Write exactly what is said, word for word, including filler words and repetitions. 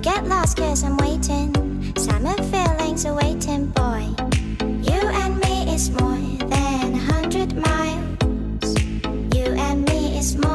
get lost cause I'm waiting. Summer feelings are waiting, boy. You and me is more than a hundred miles. You and me is more